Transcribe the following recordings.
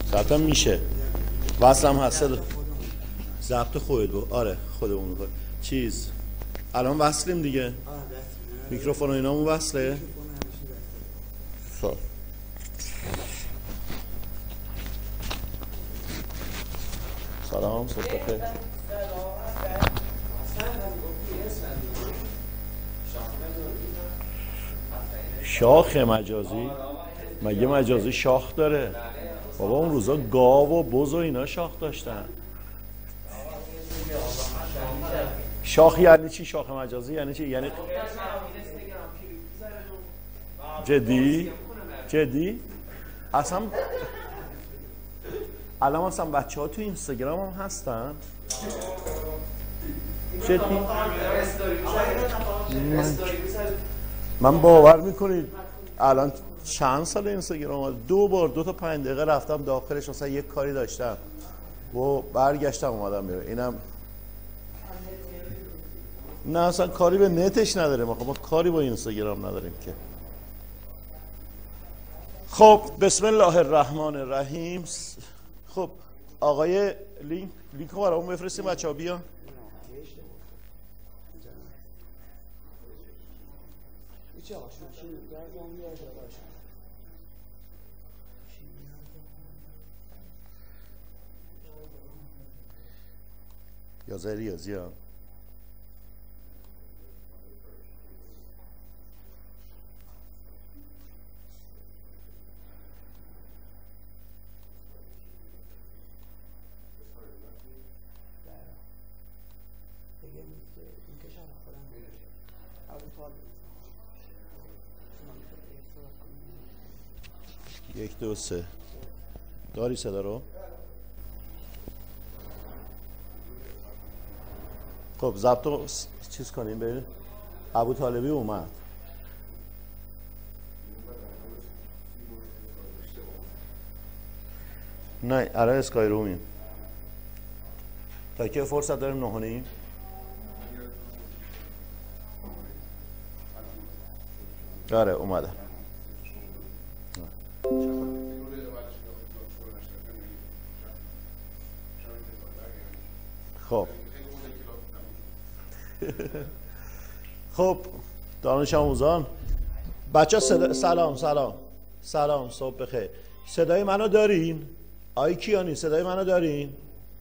ضبطم میشه، وصلم هست، ضبط خودت بود. آره خودمون میکنه چیز. الان وصلیم دیگه، میکروفون و اینامون وصله. خب سلام، صبح بخیر. شاخ مجازی؟ مگه مجازی شاخ داره؟ بابا اون روزا گاو و بز و اینا شاخ داشتن. شاخ یعنی چی؟ شاخ مجازی یعنی چی؟ یعنی جدی؟ جدی؟ اصلا الان مثلا بچه ها تو اینستاگرام هم هستن؟ جدی؟ من باور میکنید الان چند سال اینستاگرام 2 بار 2 تا 5 دقیقه رفتم داخلش، مثلا یک کاری داشتم و برگشتم اومدم بیرون. اینم نه اصلا کاری به نتش نداره، ما کاری با اینستاگرام نداریم که. خب بسم الله الرحمن الرحیم. خب آقای لینک رو برامون بفرستیم بچه‌ها بیان. یا ریاضی ها 1 2 3 داری صدا رو؟ خب ضبط رو چیز کنیم بریم. ابو طالبی اومد. نه الان اسکای رومیم. تا که فرصت داریم 9:30. آره اومدم. خب خب دانش آموزان بچه سلام صبح بخیر. صدای منو دارین؟ آی کیانی صدای منو دارین؟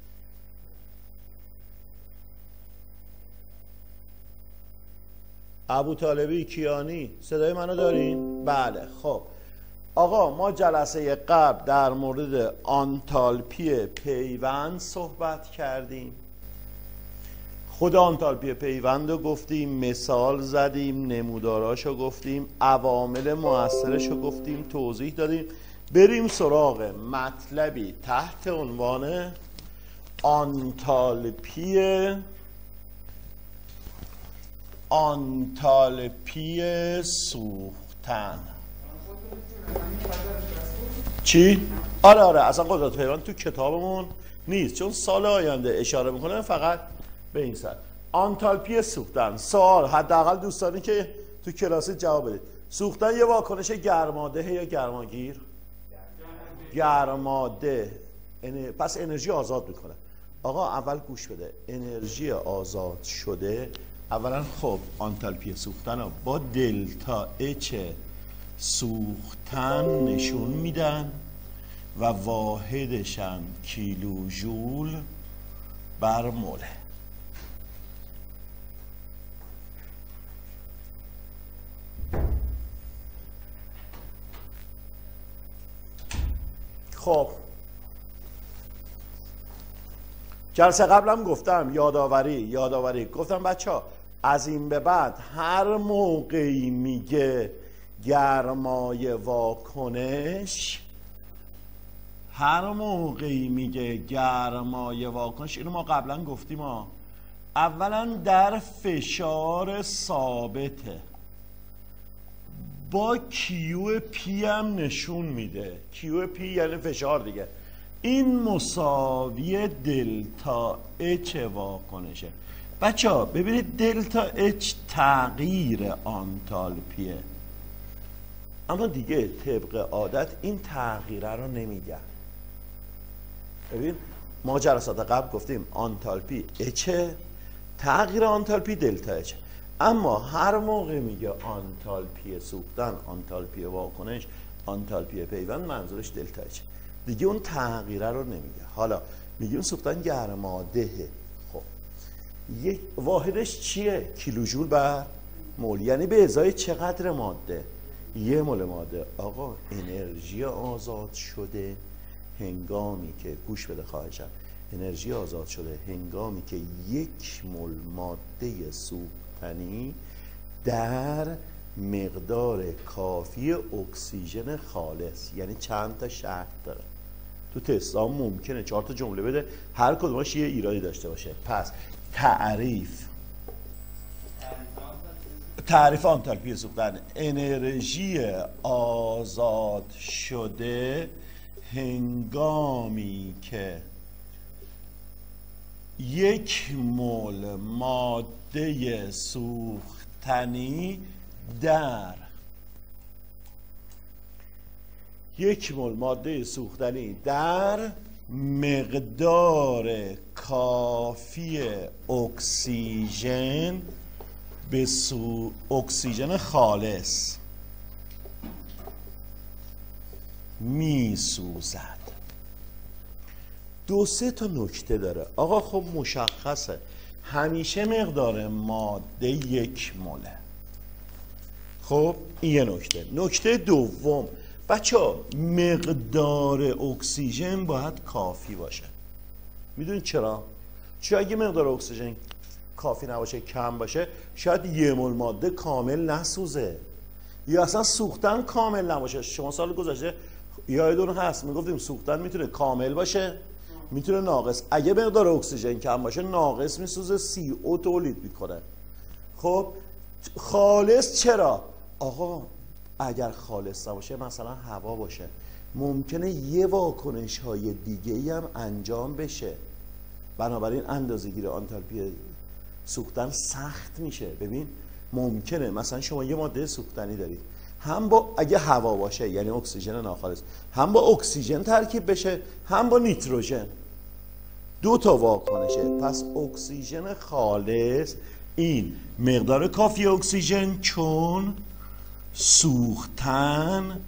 ابو طالبی کیانی صدای منو دارین؟ بله. خب آقا ما جلسه قبل در مورد آنتالپی پیوند صحبت کردیم. خود آنتالپی پیوند رو گفتیم، مثال زدیم، نموداراشو گفتیم، عوامل مؤثرشو گفتیم، توضیح دادیم. بریم سراغ مطلبی تحت عنوان آنتالپی سوختن. چی؟ آره اصلا قدرت پیوند تو کتابمون نیست، چون سال آینده اشاره میکنه فقط به این سر. آنتالپی سوختن. سوال حداقل دوستانی که تو کلاس جواب بدید. سوختن یه واکنش گرماده یا گرماگیر؟ گرماده. پس انرژی آزاد میکنه. آقا اول گوش بده. انرژی آزاد شده اولا خب آنتالپی سوختن رو با دلتا اچ سوختن نشون میدن و واحدشم کیلوژول بر موله. خب جلسه قبلم گفتم یادآوری گفتم بچه ها از این به بعد هر موقعی میگه گرمای واکنش، اینو ما قبلا گفتیم ها. اولا در فشار ثابته با کیو پی هم نشون میده. کیو پی یعنی فشار دیگه. این مساوی دلتا اچ واکنشه. بچه ها ببینید دلتا اچ تغییر آنتالپیه، اما دیگه طبق عادت این تغییره رو نمیگن. ببین ما جلسات قبل گفتیم آنتالپی اچه، تغییر آنتالپی دلتا اچه، اما هر موقع میگه آنتالپی سوختن، آنتالپی واکنش، آنتالپی پیوند، منظورش دلتا اچه، دیگه اون تغییره رو نمیگه. حالا میگیم سوختن گرمادهه. خب یک واحدش چیه؟ کیلوژول بر مول، یعنی به ازای چقدر ماده؟ 1 مول ماده. آقا انرژی آزاد شده هنگامی که، گوش بده خواهشم، انرژی آزاد شده هنگامی که 1 مول ماده سوختنی در مقدار کافی اکسیژن خالص، یعنی چند تا شرط داره تو تستا ممکنه 4 تا جمله بده، هر کدومش یه ایرادی داشته باشه. پس تعریف آنتالپی سوختن: انرژی آزاد شده هنگامی که 1 مول ماده سوختنی در 1 مول ماده سوختنی در مقدار کافی اکسیژن به اکسیژن خالص می سوزد. 2-3 تا نکته داره. آقا خب مشخصه همیشه مقدار ماده 1 موله. خب این یه نکته. نکته دوم بچه ها، مقدار اکسیژن باید کافی باشه. میدونید چرا؟ چون اگه مقدار اکسیژن کافی نباشه، کم باشه، شاید 1 مول ماده کامل نسوزه یا اصلا سوختن کامل نباشه. شما سال گذشته یادتون هست میگفتیم سوختن میتونه کامل باشه، میتونه ناقص. اگه مقدار اکسیژن کم باشه ناقص میسوزه، CO تولید میکنه. خب خالص چرا؟ آقا اگر خالص نباشه، مثلا هوا باشه، ممکنه یه واکنش های دیگه ای هم انجام بشه. بنابراین اندازه‌گیری آنتالپی سوختن سخت میشه. ببین ممکنه مثلا شما یه ماده سوختنی دارید، هم با اگه هوا باشه یعنی اکسیژن ناخالص، هم با اکسیژن ترکیب بشه، هم با نیتروژن. 2 تا واکنشه. پس اکسیژن خالص این مقدار کافی اکسیژن چون سوختن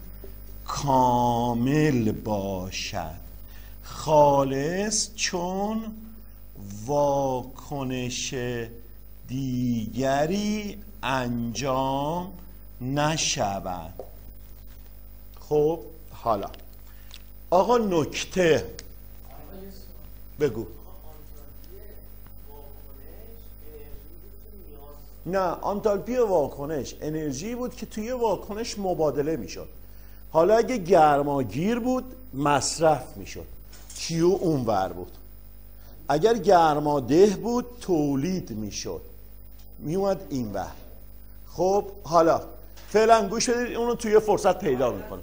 کامل باشد، خالص چون واکنش دیگری انجام نشود. خب حالا آقا نکته بگو. نه، آنتالپی واکنش انرژی بود که توی واکنش مبادله میشد. حالا اگه گرماگیر بود مصرف میشد، کیو اونور بود. اگر گرماده بود تولید میشد، میومد اینور. خب حالا فعلا گوش بدید، اونو توی فرصت پیدا میکنه.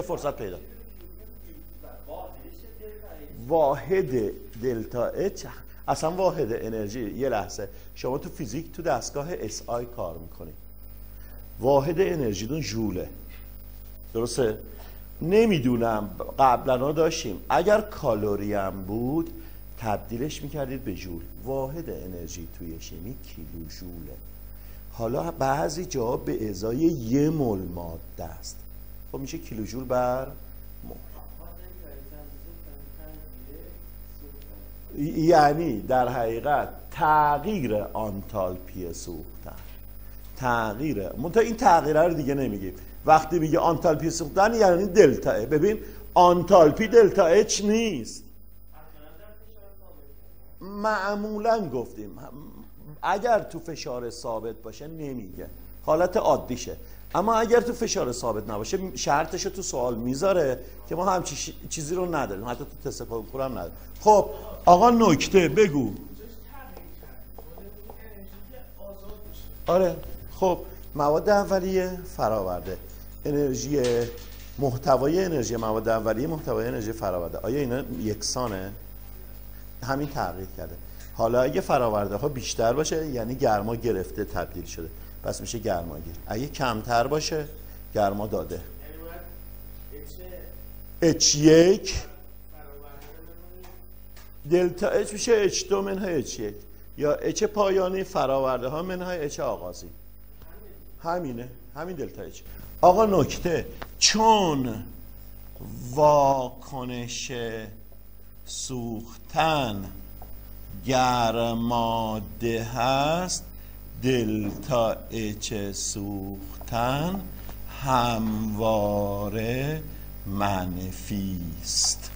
واحد دلتا اچ اصلا واحد انرژی. یه لحظه، شما تو فیزیک تو دستگاه SI کار میکنید، واحد انرژیتون ژوله، درسته؟ نمیدونم قبلا داشتیم، اگر کالری هم بود تبدیلش میکردید به ژول. واحد انرژی توی شیمی کیلوژوله. حالا بعضی جا به ازای 1 مول ماده است، خب میشه کیلوژول بر مول. یعنی در حقیقت تغییر آنتالپی سوختن، تغییره. منتها این تغییره رو دیگه نمیگیم. وقتی میگه آنتالپی سوختن یعنی دلتا. ببین آنتالپی دلتا اچ نیست. معمولا گفتیم اگر تو فشار ثابت باشه نمیگه، حالت عادیشه. اما اگر تو فشار ثابت نباشه شرطش رو تو سوال میذاره که ما همچین چیزی رو نداریم، حتی تو تست کنکور هم نداریم. خب آقا نکته بگو. آره خب مواد اولیه فراورده، انرژی محتوای انرژی مواد اولیه محتوای انرژی فراورده، آیا اینا یکسانه؟ همین تغییر کرده. حالا اگه فراورده ها بیشتر باشه یعنی گرما گرفته تبدیل شده، پس میشه گرماگیر. اگه کمتر باشه گرما داده. H1 دلتا اچ میشه اچ 2 منهای اچ 1 یا اچ پایانی فراورده ها منهای اچ آغازی. همینه، همین دلتا اچ. آقا نکته، چون واکنش سوختن گرماده هست، دلتا اچ سوختن همواره منفی است.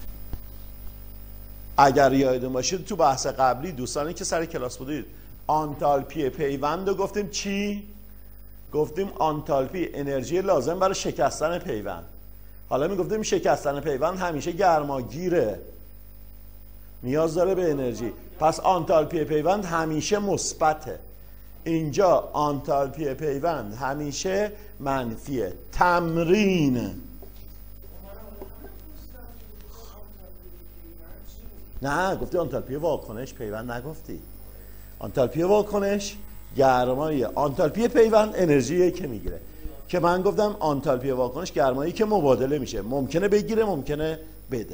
اگر یادتون باشه تو بحث قبلی دوستانی که سر کلاس بودید آنتالپی پیوند رو گفتیم چی؟ گفتیم آنتالپی انرژی لازم برای شکستن پیوند. حالا میگفتیم شکستن پیوند همیشه گرماگیره، نیاز داره به انرژی، پس آنتالپی پیوند همیشه مثبته. اینجا آنتالپی پیوند همیشه منفیه. تمرین نه، گفتی آنتالپی واکنش پیوند، نگفتی. آنتالپی واکنش گرمایی، آنتالپی پیوند انرژی که میگیره، که من گفتم آنتالپی واکنش گرمایی که مبادله میشه، ممکنه بگیره ممکنه بده.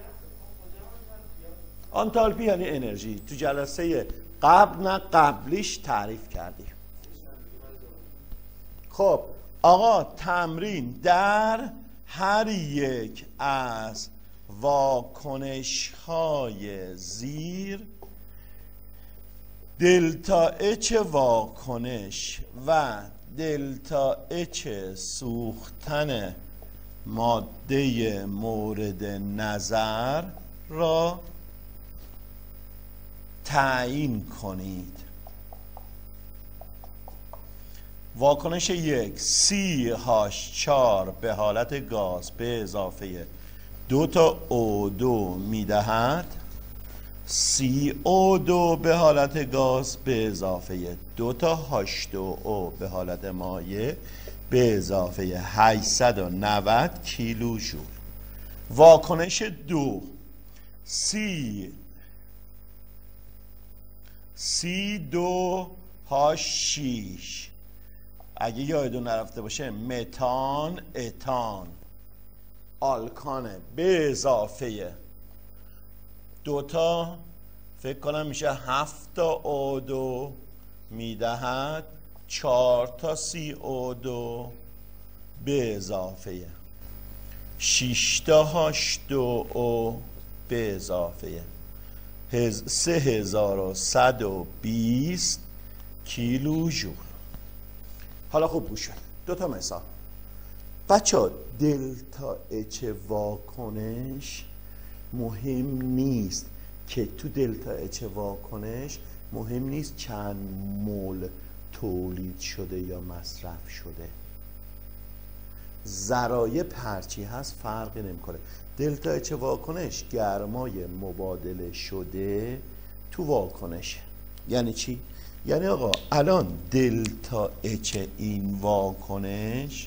آنتالپی یعنی انرژی. تو جلسه قبل نه قبلیش تعریف کردیم. خب آقا تمرین، در هر یک از واکنش های زیر دلتا اچ واکنش و دلتا اچ سوختن ماده مورد نظر را تعیین کنید. واکنش 1 CH4 به حالت گاز به اضافه 2 تا O2 میدهد، CO2 به حالت گاز به اضافه 2 تا H2O به حالت مایع به اضافه 890 کیلو ژول. واکنش 2 C2H6 اگه یادتون نرفته باشه متان اتان آلکانه به اضافه 2 تا فکر کنم میشه 7 تا O2 میدهد 4 تا CO2 به اضافه 6 تا H2O به اضافه 3120 کیلو ژول. حالا خوب گوش کنید، 2 تا مثال. بچه‌ها دلتا اچ واکنش مهم نیست که تو دلتا اچ واکنش مهم نیست چند مول تولید شده یا مصرف شده. ذرایع هرچی هست فرقی نمیکنه. دلتا اچ واکنش گرمای مبادله شده تو واکنش. یعنی چی؟ یعنی آقا الان دلتا اچ این واکنش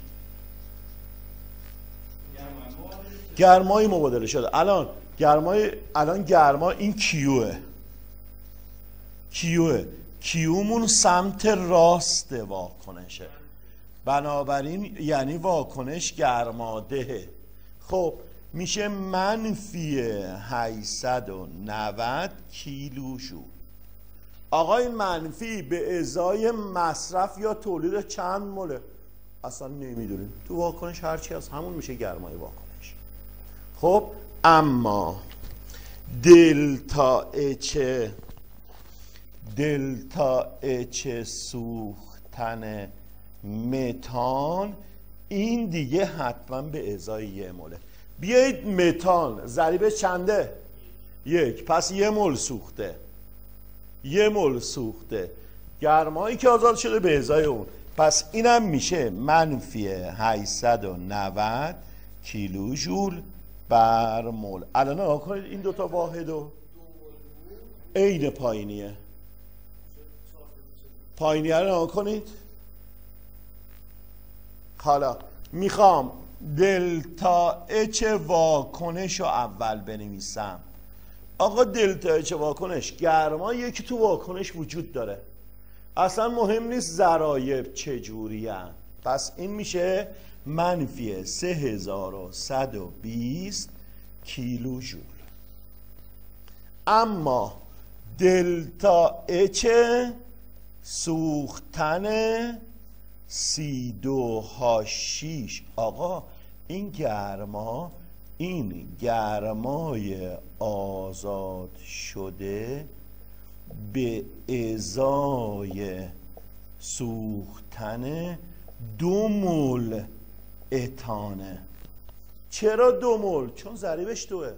گرمای مبادله شده. الان گرما این کیومون سمت راست واکنشه، بنابراین یعنی واکنش گرمادهه. خب میشه منفی 890 کیلو ژول. آقا این منفی به ازای مصرف یا تولید چند موله اصلا نمیدونیم، تو واکنش هرچی از همون میشه گرمای واکنش. خب اما دلتا اچ سوختن متان این دیگه حتما به ازای 1 موله. بیایید متان ضریب چنده؟ 1، پس 1 مول سوخته، 1 مول سوخته، گرمایی که آزاد شده به ازای اون، پس اینم میشه منفی 890 کیلو ژول بر مول. الان نگاه کنید این 2 تا واحدو عین پایینیه رو نگاه کنید. حالا میخوام دلتا اچ واکنش رو اول بنویسم. آقا دلتا اچ واکنش گرماییه که تو واکنش وجود داره، اصلا مهم نیست ذرایع چجوری هن. پس این میشه منفی 3120 کیلو ژول. اما دلتا اچ سوختن C2H6 آقا این گرمای آزاد شده به ازای سوختن 2 مول اتانه. چرا 2 مول؟ چون ضریبش 2.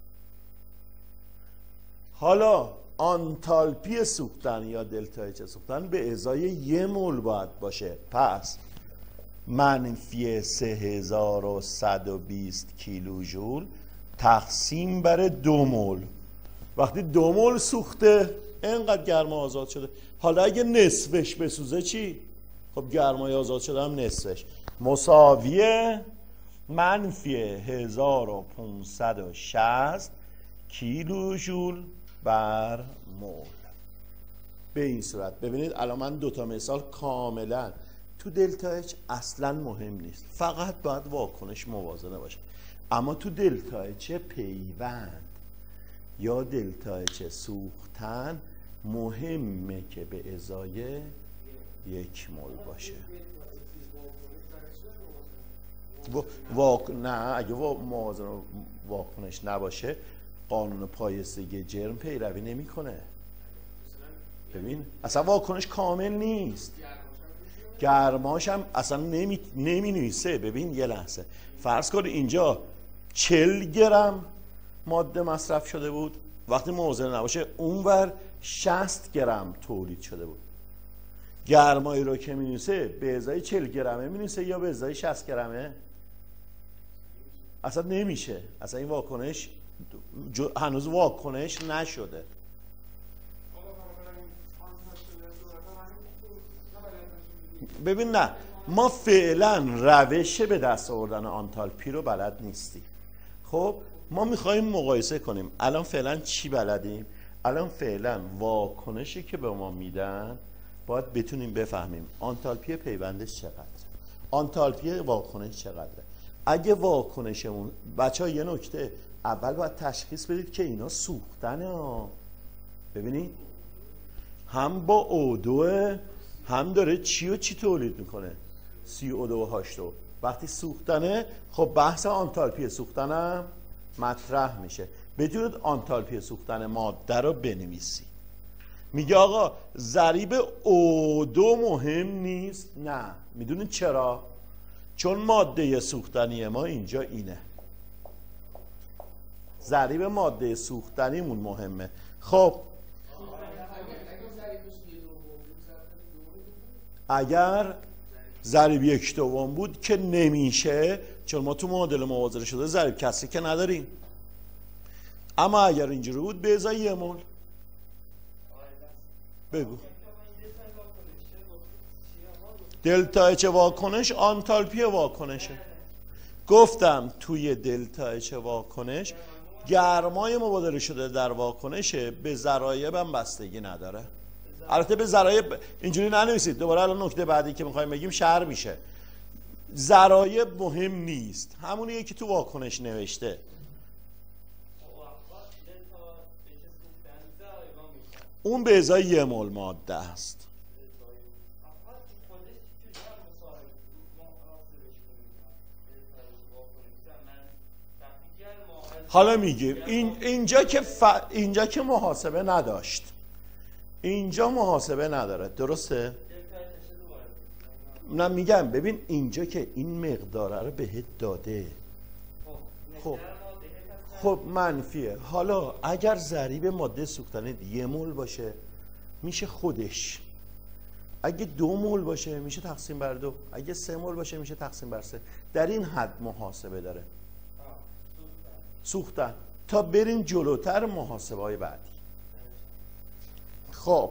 حالا آنتالپی سوختن یا دلتا اچ سوختن به ازای 1 مول باید باشه. پس منفی 3120 کیلوژول تقسیم بر 2 مول. وقتی 2 مول سوخته اینقدر گرما آزاد شده. حالا اگه نصفش بسوزه چی؟ خب گرمای آزاد شده هم نصفش مساویه منفی 1560 کیلوژول بر مول. به این صورت ببینید الان من 2 تا مثال کاملا تو دلتا اچ اصلا مهم نیست، فقط باید واکنش موازنه باشه. اما تو دلتا اچ پیوند یا دلتا اچ سوختن مهمه که به ازای 1 مول باشه. نه اگه موازنه واکنش نباشه قانون پایستگی جرم پیروی نمیکنه. ببین اصلا واکنش کامل نیست، گرماش هم اصلا نمی نویسه. ببین یه لحظه فرض کن اینجا 40 گرم ماده مصرف شده بود، وقتی موازنه نباشه اونور 60 گرم تولید شده بود. گرمایی رو که می نویسه به ازای 40 گرمه می نویسه یا به ازای 60 گرمه؟ اصلا نمیشه. اصلا این واکنش هنوز واکنش نشده. ببین نه ما فعلا روش به دست آوردن آنتالپی رو بلد نیستیم. خب ما میخوایم مقایسه کنیم الان فعلا چی بلدیم. الان فعلا واکنشی که به ما میدن باید بتونیم بفهمیم آنتالپی پیوندش چقدره، آنتالپی واکنش چقدره. اگه واکنشمون بچه‌ها یه نکته اول باید تشخیص بدید که اینا سوختنه ها. ببینید هم با O2 هم داره چی و چی تولید میکنه؟ CO2H2. وقتی سوختنه خب بحث آنتالپی سوختنم مطرح میشه. بدونید آنتالپی سوختن ماده رو بنویسی. میگه آقا ضریب O2 مهم نیست. نه میدونید چرا؟ چون ماده سوختنی ما اینجا اینه، ضریب ماده سوختنیمون مهمه. خب اگر ضریب 1/2 بود که نمیشه، چون ما تو معادله موازنه شده ضریب کسری که نداریم. اما اگر اینجوری بود به ازای 1 مول. بگو دلتا اچ واکنش آنتالپی واکنشه. گفتم توی دلتا اچ واکنش گرمای مبادله شده در واکنشه، به ضرایب هم بستگی نداره. البته به ضرایب اینجوری ننویسید، دوباره الان نکته بعدی که میخوایم بگیم شرح میشه. ضرایب مهم نیست، همونیه که تو واکنش نوشته. اون به ازای 1 مول ماده است. حالا میگیم اینجا که محاسبه نداشت، اینجا محاسبه نداره، درسته؟ نه میگم ببین اینجا که این مقداره رو بهت داده. خب منفیه. حالا اگر ضریب ماده سوختنه 1 مول باشه میشه خودش، اگه 2 مول باشه میشه تقسیم بر 2، اگه 3 مول باشه میشه تقسیم بر 3. در این حد محاسبه داره سوختن تا بریم جلوتر محاسبه های بعدی. خب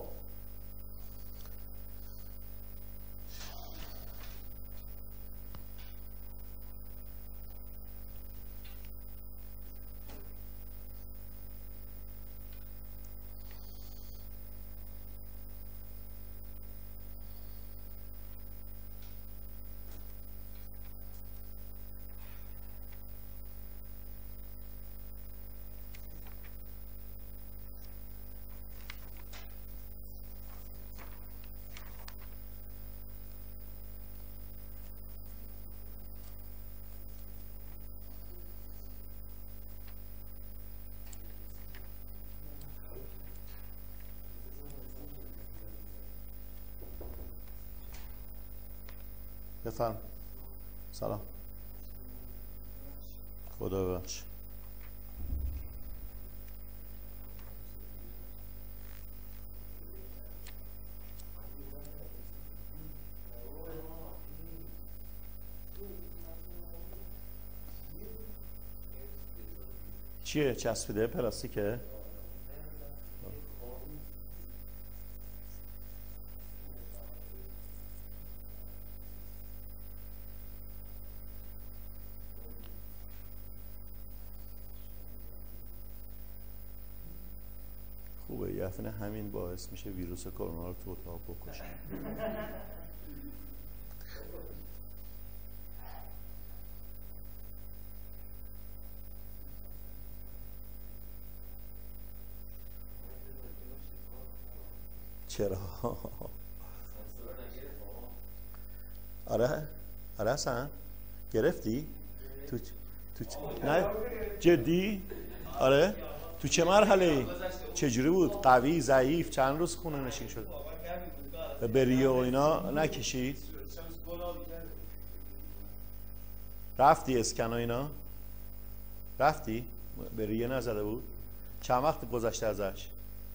بفرم. سلام. خدا ببخش. چیه؟ چسبیده پلاستیکه؟ خوبه یه دفعه همین باعث میشه ویروس کرونا رو تو اتاق بکشه. چرا؟ آره حسن گرفتی؟ نه جدی؟ آره تو چه مرحله؟ چجوری بود؟ قوی، ضعیف؟ چند روز خونه نشین شد؟ بریه و اینا نکشید؟ رفتی اسکن و اینا؟ رفتی؟ بریه نزده بود؟ چند وقت گذشته ازش؟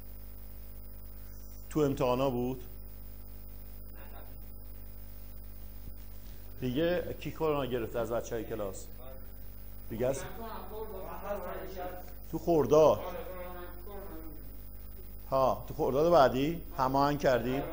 تو امتحانا بود؟ دیگه کی کرونا گرفته از بچهای کلاس؟ دیگه از تو خرداد. ها تو خرداد بعدی هماهنگ کردیم.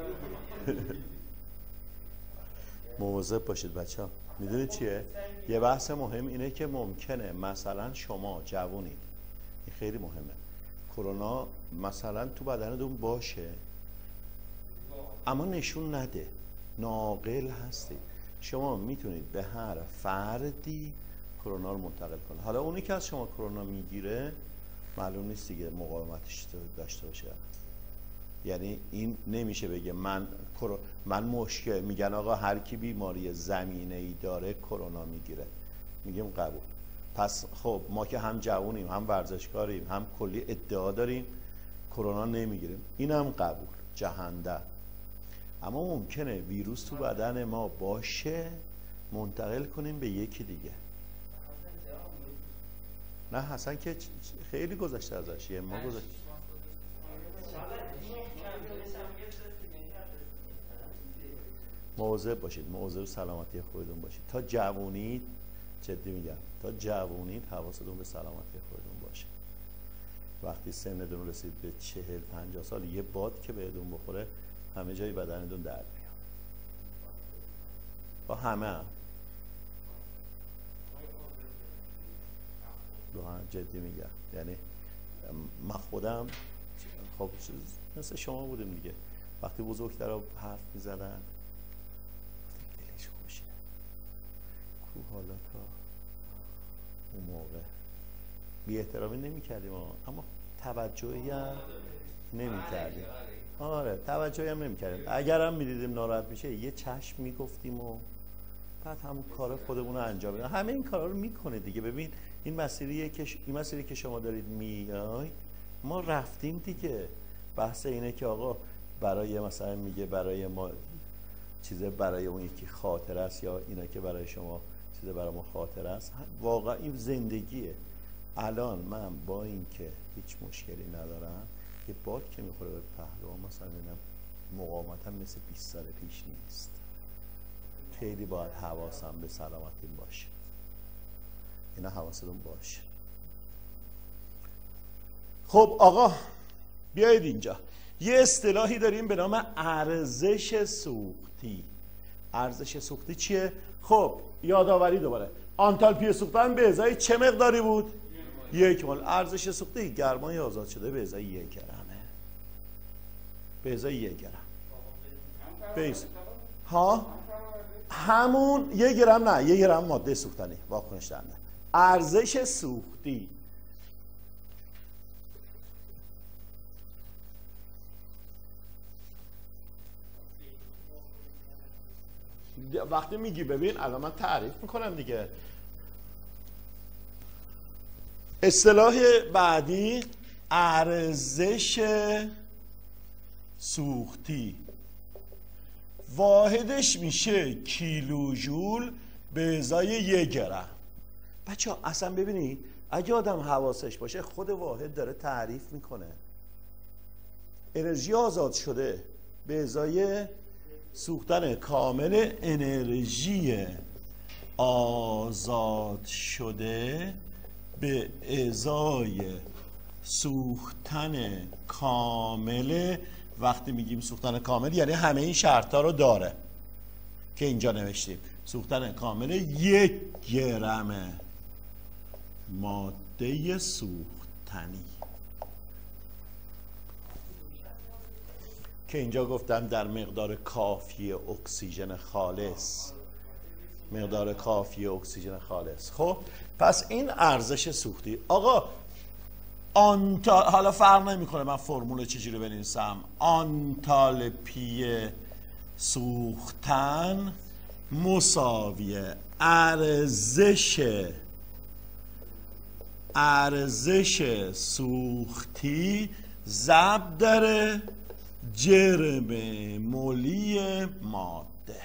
مواظب باشید بچه ها. میدونید چیه؟ یه بحث مهم اینه که ممکنه مثلا شما جوونید، این خیلی مهمه، کرونا مثلا تو بدنتون باشه اما نشون نده، ناقل هستید، شما میتونید به هر فردی کرونا رو منتقل کنید. حالا اونی که از شما کرونا میگیره معلوم نیست دیگه مقاومتش داشته باشه. یعنی این نمیشه بگه من مشکل، میگن آقا هر کی بیماری زمینه‌ای داره کرونا میگیره، میگیم قبول. پس خب ما که هم جوونیم هم ورزشکاریم هم کلی ادعا داریم کرونا نمیگیریم، اینم قبول جهنده. اما ممکنه ویروس تو بدن ما باشه منتقل کنیم به یکی دیگه. نه حسن که خیلی گذشته ازش، یه ما گذشته. مواظب باشید، مواظب سلامتی خودتون باشید. تا جوونید، جدی میگم، تا جوونید حواستون به سلامتی خودتون باشه. وقتی سنتون رسید به 40-50 سال یه باد که بهتون بخوره همه جای بدنتون درد میاد. با همه جدی میگم. یعنی من خودم خب مثل شما بودیم دیگه، وقتی بزرگترها حرف میزدن دلش خوشه، کو حالا تا اون موقع بی احترامی نمی کردیم اما توجهی هم نمی کردیم. آره توجهی هم نمی کردیم. اگرم می دیدیم ناراحت میشه یه چشم می گفتیم و بعد همون کار خودمون رو انجام بدیم. همه این کارا رو میکنه دیگه. ببین این مسیری که شما دارید میای ما رفتیم دیگه. بحث اینه که آقا برای مثلا میگه برای ما چیزه، برای اون یکی خاطر است، یا اینا که برای شما چیزه برای ما خاطر است. واقعا این زندگیه. الان من با اینکه هیچ مشکلی ندارم یه باد که میخوره به پهلوام مثلا اینم مقاومتم مثل 20 سال پیش نیست. خیلی باید حواسم به سلامتیم باشه. اینا حواستون باشه. خب آقا بیایید اینجا یه اصطلاحی داریم به نام ارزش سوختی. ارزش سوختی چیه؟ خب یادآوری دوباره، آنتالپی سوختن به ازای چه مقداری بود؟ 1 مول. ارزش سوختی گرمای آزاد شده به ازای 1 گرمه. به ازای 1 گرم. بیس ها همون 1 گرم، نه 1 گرم ماده سوختنی واکنش دهنده. ارزش سوختی وقتی میگی، ببین الان من تعریف میکنم دیگه. اصطلاح بعدی ارزش سوختی. واحدش میشه کیلوژول به ازای 1 گرم. بچه ها اصلا ببینی اگه آدم حواسش باشه خود واحد داره تعریف میکنه. انرژی آزاد شده به ازای سوختن کامل انرژی آزاد شده به ازای سوختن کامل. وقتی میگیم سوختن کامل یعنی همه این شرطا رو داره که اینجا نوشتیم. سوختن کامل 1 گرم ماده سوختنی که اینجا گفتم در مقدار کافی اکسیژن خالص. مقدار کافی اکسیژن خالص. خب پس این ارزش سوختی. آقا حالا فرق نمیکنه من فرمول چجوری بنویسم. آنتالپی سوختن مساوی ارزش سوختی ضرب در جرم مولی ماده.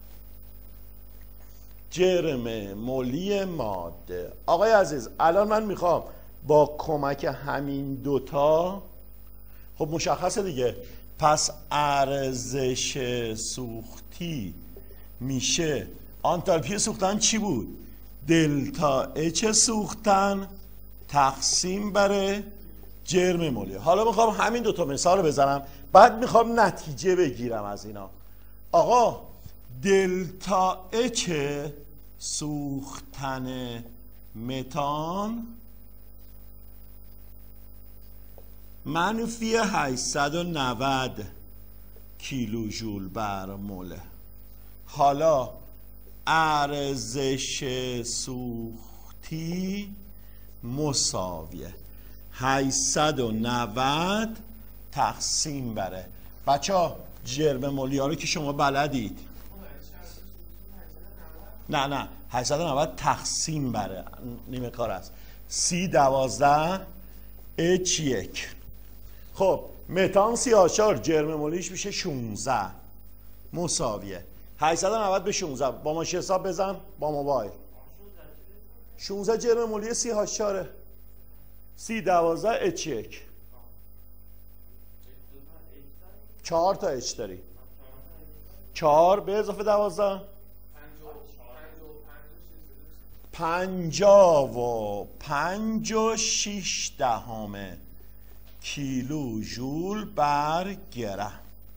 جرم مولی ماده. آقای عزیز الان من میخوام با کمک همین دوتا، خب مشخصه دیگه، پس ارزش سوختی میشه آنتالپی سوختن چی بود؟ دلتا اچ سوختن تقسیم بر جرم مولی. حالا میخوام همین دوتا مثال بزنم بعد میخوام نتیجه بگیرم از اینا. آقا دلتا اچ سوختن متان منفی 890 کیلوژول بر مول. حالا ارزش سوختی مساویه 890 تقسیم بره. بچه ها جرم مولی ها رو که شما بلدید. نه 890 تقسیم بره نیمه کار است. 3012 H1. خب متان 34 جرم مولیش میشه 16 مساویه 890 به 16. با ماشه حساب بزن با موبایل. 16 جرم مولی 34 3012 H1. 4 تا H داری. 4 به اضافه 12 55.6 کیلو ژول بر گرم.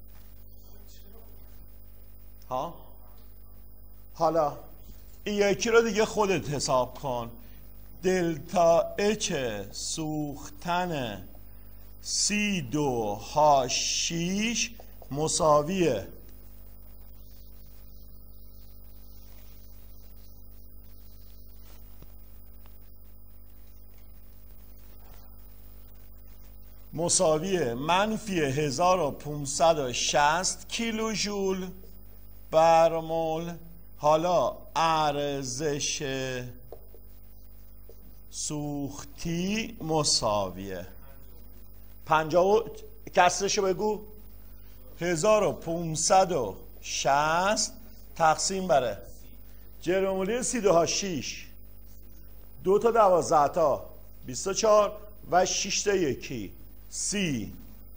ها حالا این یکی رو دیگه خودت حساب کن. دلتا اچ سوختن C2H6 مساویه منفی 1560 کیلوژول بر مول. حالا ارزش سوختی مساویه 50 کسرشو بگو 1560 تقسیم بره جرم مولی C2H6 2 تا 12 تا 24 و 6 تا یکی سی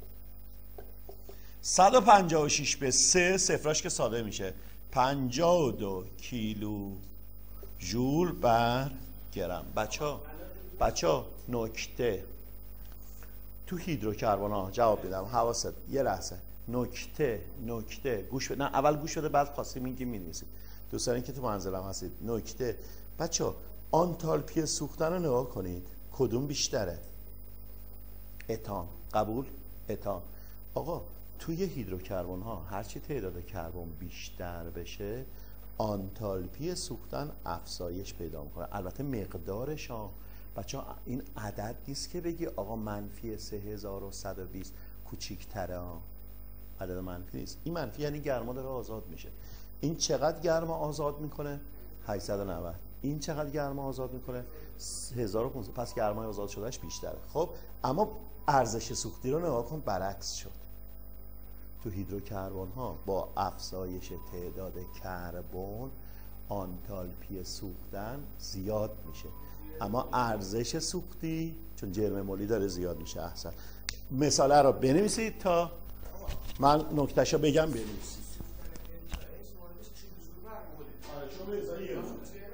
156 به 3 صفراش که ساده میشه 52 کیلو ژول بر گرم. بچه نکته تو هیدروکربن ها جواب بدم حواست یه لحظه. نکته گوش بده. نه اول گوش بده بعد خاصی می‌نویسید. دوستان که تو منزلم هستید نکته. بچه آنتالپی سوختن رو نگاه کنید کدوم بیشتره؟ اتان. قبول؟ اتان. آقا توی هیدروکربن ها هرچی تعداد کربن بیشتر بشه آنتالپی سوختن افزایش پیدا میکنه. البته مقدارش ها بچه ها این عدد نیست که بگی آقا منفی 3120 کوچیک‌تره ها. عدد منفی نیست. این منفی یعنی گرما داره آزاد میشه. این چقدر گرما آزاد میکنه؟ 890. این چقدر گرما آزاد میکنه؟ 1500. پس گرمای آزاد شدهش بیشتره. خب اما ارزش سوختی رو نگاه کن برعکس شد. تو هیدروکربن ها با افزایش تعداد کربن آنتالپی سوختن زیاد میشه، اما ارزش سوختی چون جرم مولی داره زیاد میشه. احسن. مثاله رو بنویسید تا من نکتهشو بگم بنویسید. آره چون به ازای یه مول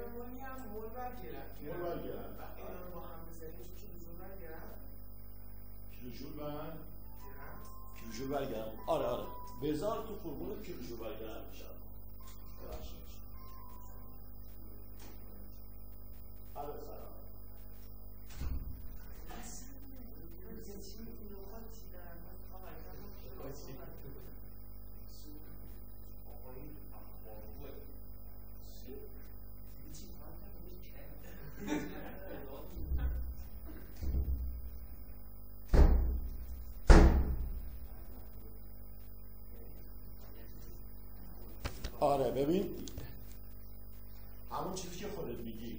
برگرم کیلوژول برگرم. آره بذار تو فرمول کیلوژول برگرم میشه. آره ببین همون چیزی که خودت میگی،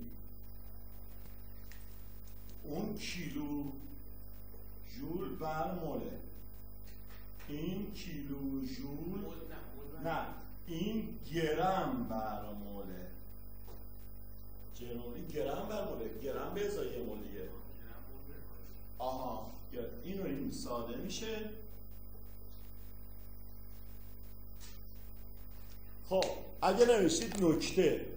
اون کیلو جول بر موله، این کیلو جول نه این گرم بر موله. جرمولی گرم بر موله، گرم به ازای مول دیگه. آها این ساده میشه. خب اگه نوشتید نکته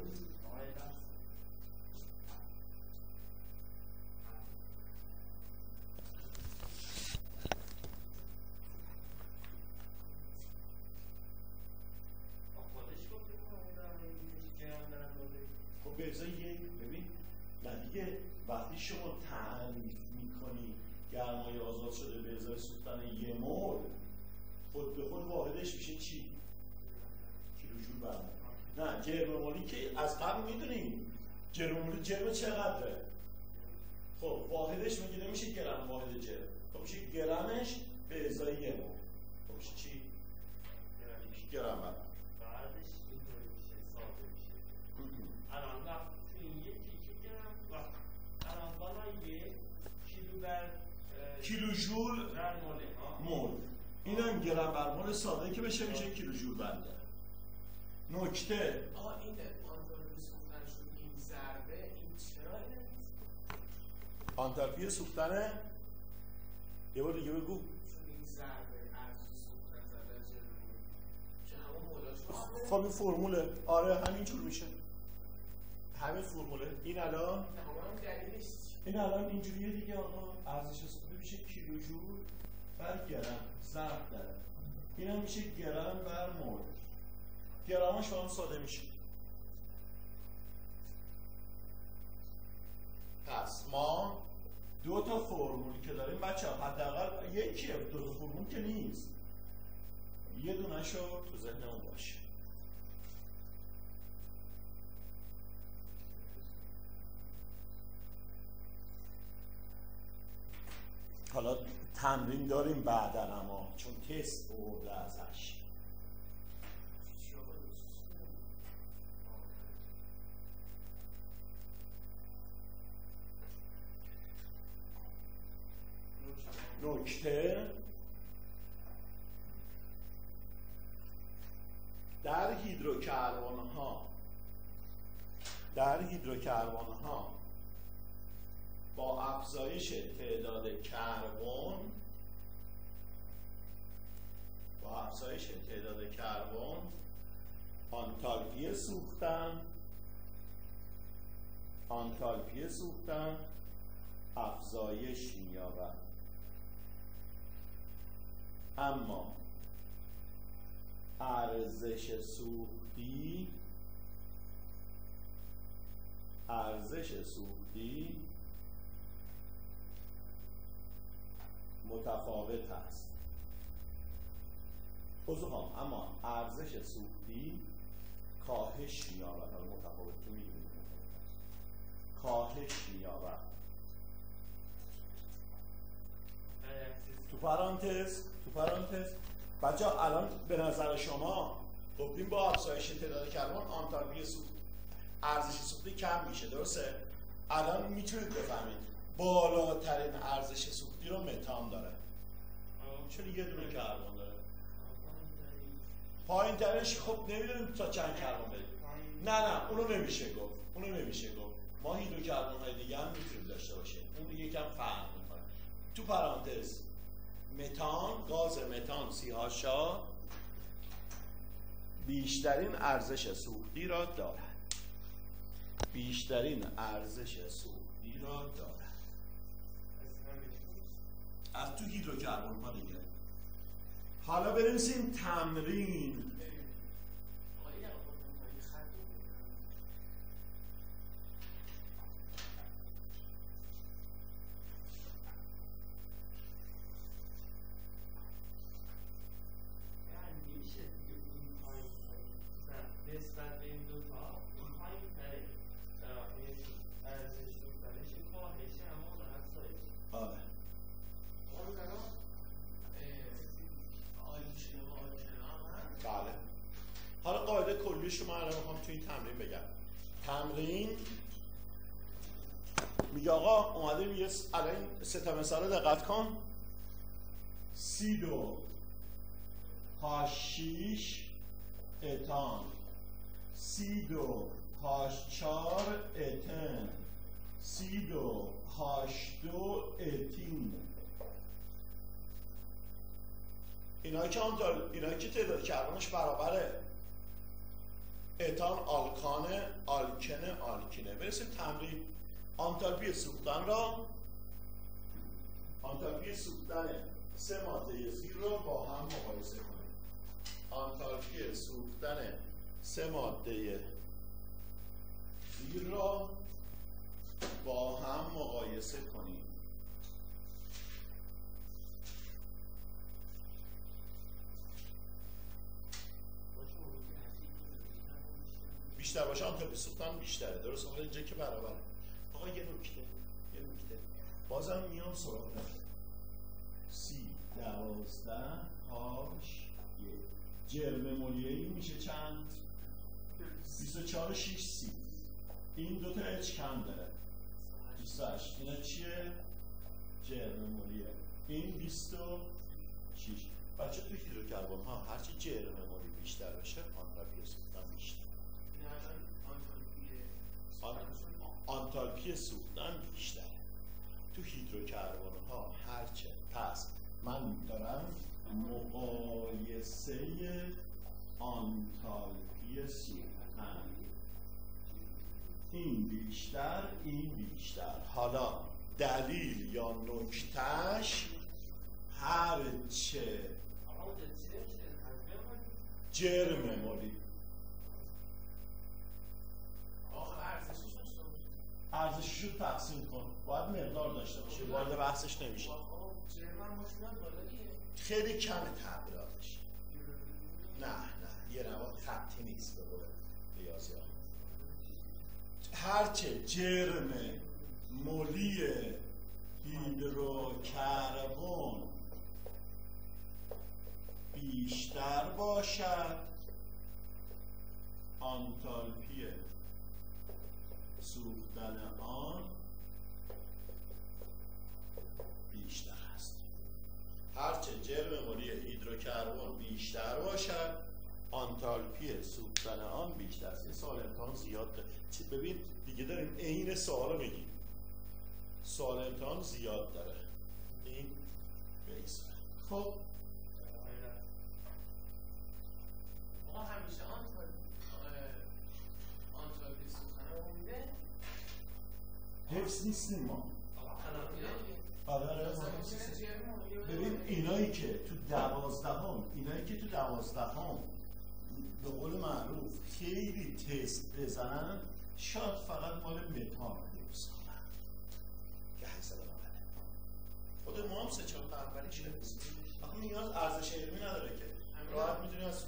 خب به ازای یک ببین نه دیگه وقتی شما تعریف میکنی گرمای آزاد شده به ازای سوختن یه مول، خود به خود واحدش میشه چی؟ کیلوژول بر مول. نه جرم مولی که از قبل میدونیم جرم مولی جرم چقدره؟ خب واحدش میگه نمیشه گرم واحد جرم، خب میشه گرمش به ازای یه مول. خب میشه چی؟ گرم بر مول. بعدش اینطوری میشه ساده میشه. الان وقتی تو این یکی گرم الان بالای یک کیلو بر کیلوژول بر مول. اینم گرم بر مول ساده که بشه میشه کیلوژول بنده. نکته این آنتالپی سوختن شد این ضربه این چرا اینه؟ آنتالپی سوختنه یه بار دیگه بگو. چون این ضربه ارزش سوختن زدن جرمون که همون مولاش خب این فرموله. آره همینجور میشه، همین فرموله. این الان این الان اینجوریه دیگه آقا. ارزش سوخته میشه کیلوژول بر گرم ضرب داره، این هم میشه گرم بر مول. گرماش با هم ساده میشه. پس ما دو تا فرمول که داریم بچه ها حداقل یکیه، دو تا فرمول که نیست، یه دونه‌شو تو ذهنمون باشه. حالا تمرین داریم بعداً اما چون تست برده ازش. نکته در هیدروکربن ها با افزایش تعداد کربن آنتالپی سوختن افزایش می‌یابد، اما ارزش سوختی متفاوت است. اما ارزش سوختی کاهش می‌یابد. متفاوت که می‌دونید کاهش می‌یابد. تو پرانتز بچه‌ها الان به نظر شما گفتیم با افزایش تعداد کربن آنتالپی ارزش سوختی کم میشه، درسته؟ الان میتونید بفهمید بالاترین ارزش سوختی رو متان داره چون یه دونه کربن داره. پایین ترش خب نمیدونیم تا چند کربن بریم. نه اونو نمیشه گفت. ما هیدروکربن های دیگه هم میتونیم داشته باشیم. اون دیگه یکم فرق میکنه. تو پرانتز متان، گاز متان CH بیشترین ارزش سوختی را دارد. از تو هیدروکربن ها دیگه. حالا بریم تمرین. نسبت به این دوتا این پایین تره ارزش سوختنش کاهشه اما اون افزایش. آره بله. حالا قاعده کلیش رو من الان میخوام تو این تمرین بگم. تمرین میگه آقا اومده میگه الان این سه تا مثال رو دقت کن. C2 H6 اتان، C2 H4 اتن، C2 H2 اتین. اینایی که تعداد کربنش برابره. اتان آلکانه، آلکینه. برسیم تمرین. آنتالپی سوختن سه ماده زیر رو با هم مقایسه کنیم. بیشتر باشه آنتالپی سوختن بیشتره. درست آقا اینجا که برابره. آقا یه نکته بازم میام سراغ C12 H1 جرم مولیه‌ای میشه چند؟ 24 6 C. این دوتا H کم داره 28. اینا چیه؟ جرم مولیه. این 26. بچه تو هیدروکربن ها هرچی جرم مولی بیشتر بشه آنتالپی سوختن بیشتر. آنتالپی سوختن بیشتره تو هیدروکربن ها هرچه. پس من دارم مقایسه آنتالپی سوختن، این بیشتر. حالا دلیل یا نکتهش هرچه جرم مولی ارزشش رو تقسیم کن. باید مقدار داشته باشه. وارد بحثش نمیشه. خیلی کمه تغییراتش. نه یه روابط خطی نیست به قول ریاضی ها. هرچه جرم مولی هیدروکربن بیشتر باشد آنتالپی سوختن آن بیشتر است. هرچه جرم مولی هیدروکربن بیشتر باشد آنتالپی سوختن آن بیشتر است. این سوال امتحان زیاد داره. ببین دیگه داریم عین سوال رو میگیم. سوال امتحان زیاد داره. این بیس. خب ما همیشه آنتالپی سوختن رو میده حفظ نیستیم ما. ببین اینایی که تو 12 به قول معروف خیلی تست بزنن شاید فقط مال متان حفظ کنن که حساب نمونه. خود ما هم 3-4 تا اولیش حفظ کنیم. آخه نیاز ارزش علمی نداره که راحت میتونی از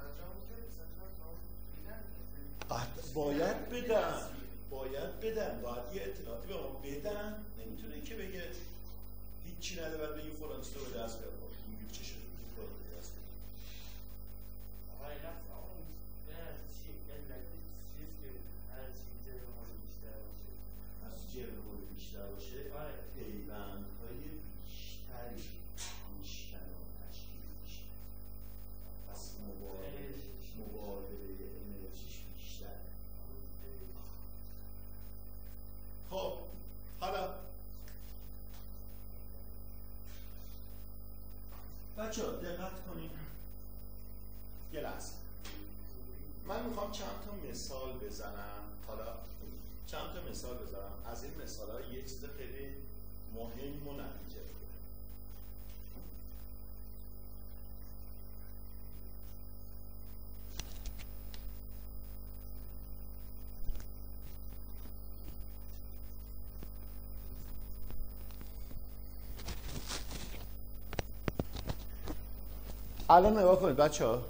باید بدن باید یه اطلاعاتی به ما بدن. نمیتونه که بگه هیچی نده بعد بگه فلان چیز رو به دست بیار. میگه چه شده فلان به دست بیار. آقای لفظ آقا چی چیز که از جرم مولی بیشتر باشه. از جرم مولی بیشتر باشه پیوندهای بیشتری میشکنه و تشکیل میشه. پس مبارزه بچه ها دقت کنید یه لحظه من میخوام چند تا مثال بزنم. حالا چند تا مثال بزنم از این مثال ها یه چیز خیلی مهم و نتیجه بده. الان نگاه کنید بچه ها،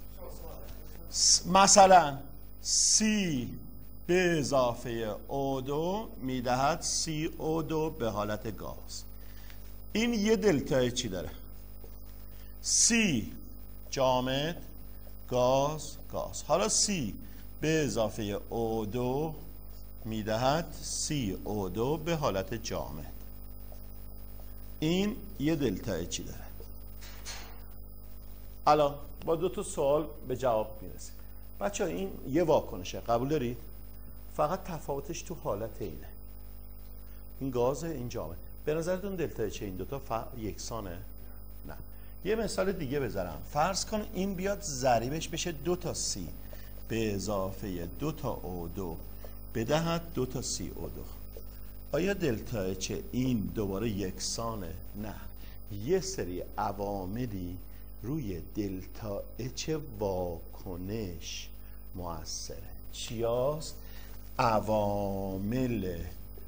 مثلا C به اضافه O2 میدهد CO2 به حالت گاز. این یه دلتای چی داره؟ C جامد، گاز، گاز. حالا C به اضافه O2 میدهد CO2 به حالت جامد. این یه دلتای چی داره؟ الان با دو تا سوال به جواب میرسیم. بچه ها این یه واکنشه، قبول دارید؟ فقط تفاوتش تو حالت اینه. این گازه، این جامد. به نظرتون دلتا چه این دوتا یکسانه؟ نه. یه مثال دیگه بذارم. فرض کن این بیاد ضریبش بشه 2 تا C به اضافه 2 تا O2 بدهد 2 تا CO2. آیا دلتا چه این دوباره یکسانه؟ نه. یه سری عواملی روی دلتا اچ واکنش مؤثره. چیاست؟ عوامل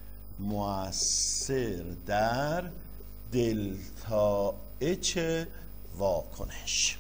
مؤثر در دلتا اچ واکنش.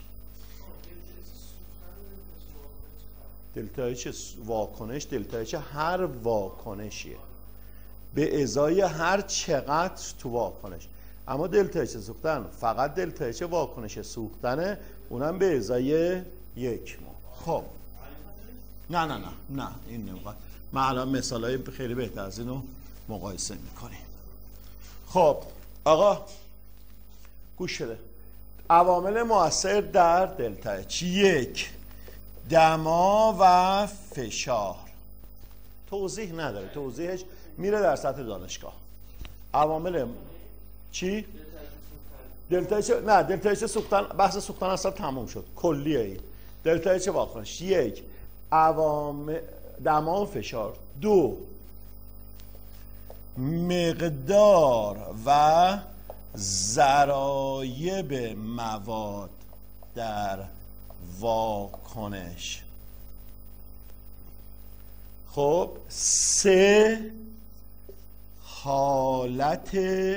دلتا اچ واکنش، دلتا اچ هر واکنشیه به ازای هر چقدر تو واکنش. اما دلتا اچ سوختن فقط دلتا اچ واکنش سوختنه، اونم به ازای 1 مول. خب نه این نمیخواد. من الان مثالای خیلی بهتر از اینو مقایسه میکنیم. خب آقا گوش بده. عوامل مؤثر در دلتا اچ: 1 دما و فشار. توضیح نداره، توضیحش میره در سطح دانشگاه. عوامل چی؟ دلتا اچ نه، دلتا اچ سوختن، بحث سوختن اصلا تموم شد، کلیه این. دلتا اچ واکنش: 1 عوامل دما و فشار. 2 مقدار و ضرایب مواد در واکنش. خب 3 حالت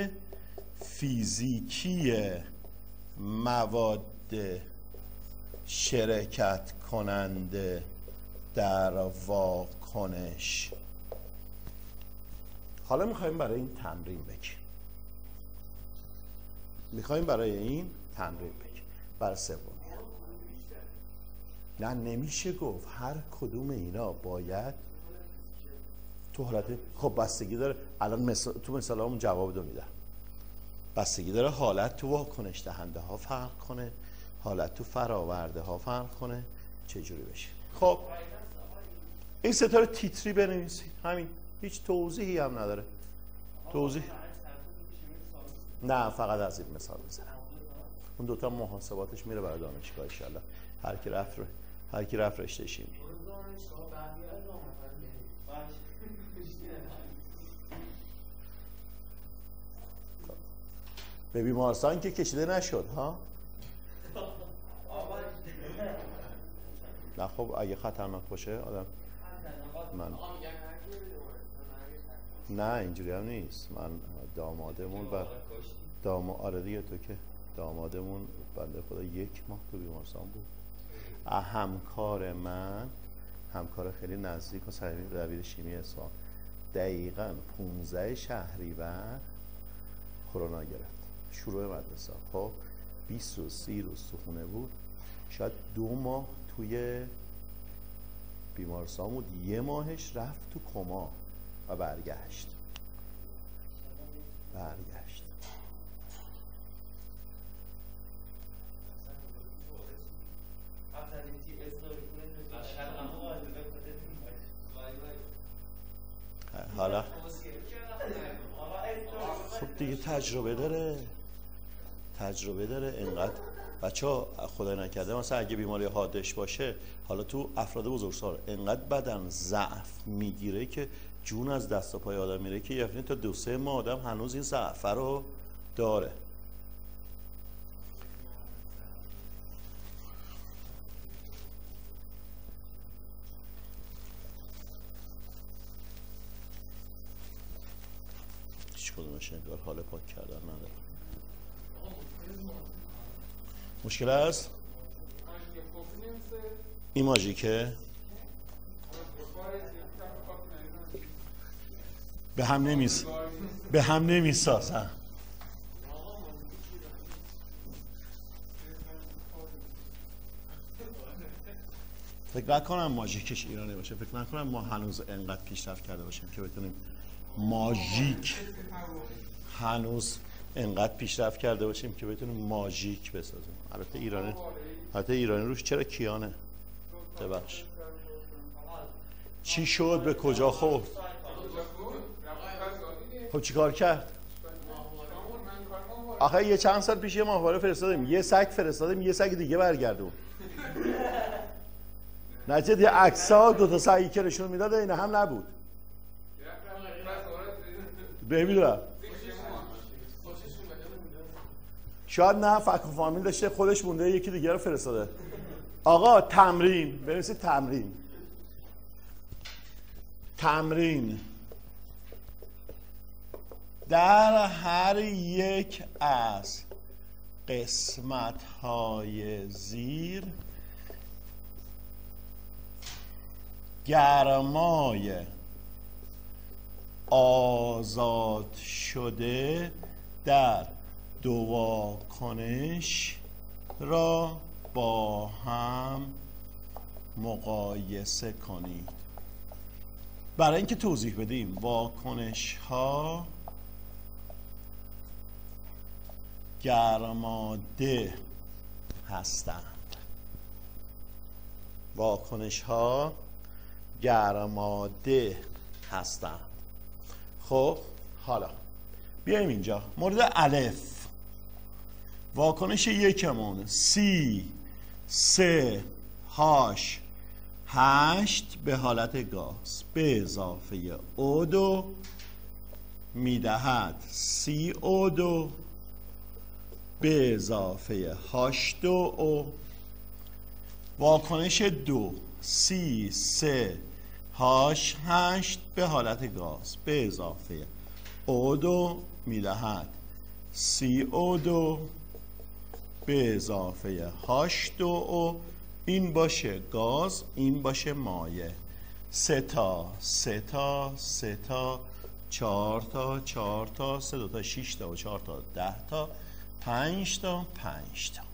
فیزیکی مواد شرکت کننده در واکنش. حالا میخوایم برای این تمرین بگیم. برای سومی. نه نمیشه گفت هر کدوم اینا باید تو حالت، خب بستگی داره. الان تو مثالامون جواب دو میدم. بستگی داره حالت تو واکنش دهنده ها فرق کنه، حالت تو فراورده ها فرق کنه، چجوری بشه. خب این ستا رو تیتری بنویسید، همین، هیچ توضیحی هم نداره. توضیح نه، فقط از این مثال بزنم. اون دوتا محاسباتش میره برای دانشگاه انشالله. هر کی رفت رشته شیمی. به بیمارستان که کشیده نشد ها؟ نه خب اگه خطرناک باشه آدم من نه اینجوری هم نیست. من دامادمون آره دیگه، تو که دامادمون بنده خدا 1 ماه تو بیمارستان بود. همکار خیلی نزدیک و صمیمی دبیر شیمی اصفهان دقیقاً 15 شهریور کرونا گرفت. شروع مدرسه. خب 23 روز تو خونه بود، شاید 2 ماه توی بیمارستان بود، 1 ماهش رفت تو کما و برگشت. حالا خب دیگه تجربه داره اینقدر بچه‌ها خدای نکرده مثلا اگه بیماری حادش باشه، حالا تو افراد بزرگسال انقدر بدن ضعف میگیره که جون از دست و پای آدم میره که یعنی تا 2-3 ماه آدم هنوز این ضعف رو داره. هیچ کدومش انگار حال پاک کردن نداره. مشکل هست؟ این ماژیکه به هم نمیسازن. فکر نکنم ماژیکش ایرانی باشه، فکر نکنم ما هنوز انقدر پیشرفت کرده باشیم که بتونیم ماژیک، هنوز انقدر پیشرفت کرده باشیم که بتونیم ماژیک بسازیم. البته ایرانی روش چرا کیانه؟ ببخش. چی شد؟ به کجا خورد؟ خب چی کار کرد؟ آخه یه چند سال پیش یه ماهواره فرستادیم، یه سگ فرستادیم، یه سگ دیگه برگردون. نتیجه یه عکس‌ها 2 تا سگی که نشون میداد این هم نبود. بمیدونم شاید نه فک و فامیل داشته خودش مونده یکی دیگه رو فرستاده. آقا تمرین، بنویسید تمرین در هر یک از قسمت‌های زیر گرمای آزاد شده در 2 واکنش را با هم مقایسه کنید. برای اینکه توضیح بدیم، واکنش ها گرماده هستند. واکنش ها گرماده هستند. خب حالا بیایم اینجا مورد الف. واکنش یکمون C3H8 به حالت گاز به اضافه O2 میدهد CO2 به اضافه H2O. واکنش 2 C3H8 به حالت گاز به اضافه O2 میدهد CO2 به اضافه H2O. این باشه گاز، این باشه مایع. 3 تا 4 تا 4 تا 3 2 تا 6 تا و 4 تا 10 تا 5 تا 5 تا.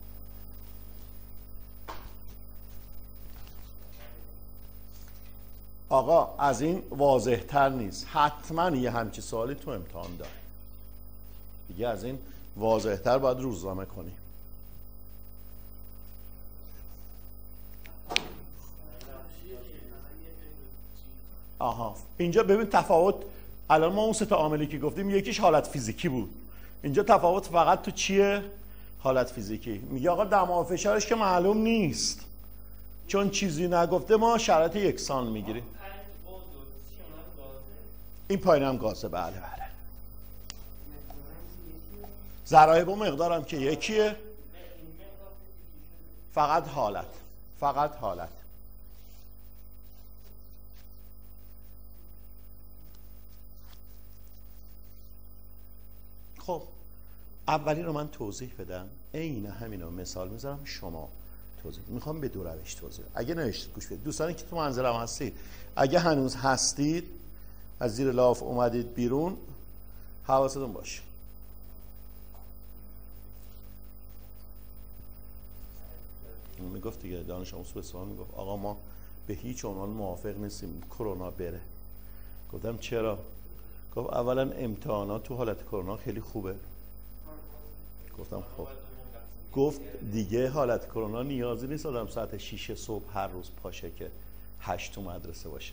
آقا از این واضح تر نیست. حتما یه همچین سوالی تو امتحان داره دیگه. از این واضح تر باید روزنامه کنی. آها اینجا ببین تفاوت. الان ما اون 3 تا عاملی که گفتیم یکیش حالت فیزیکی بود، اینجا تفاوت فقط تو چیه؟ حالت فیزیکی. میگه آقا دما و فشارش که معلوم نیست، چون چیزی نگفته ما شرایط یکسان میگیریم. این پایین هم گازه. بله ذرایب و مقدارم که یکیه، فقط حالت. خب اولی رو من توضیح بدم، عین همینا مثال میذارم، شما توضیح میخوام به 2 روش توضیح. اگه نوشتید گوش بدید. دوستانی که تو منزلم هستید، اگه هنوز هستید از زیر لاف اومدید بیرون، حواستون باشه. میگفت دیگه دانش آموز به سوال میگفت آقا ما به هیچ عنوان موافق نیستیم کرونا بره. گفتم چرا؟ گفت اولا امتحانات تو حالت کرونا خیلی خوبه. گفتم خب. گفت دیگه حالت کرونا نیازی نیست آدم ساعت 6 صبح هر روز پاشه که 8 تو مدرسه باشه.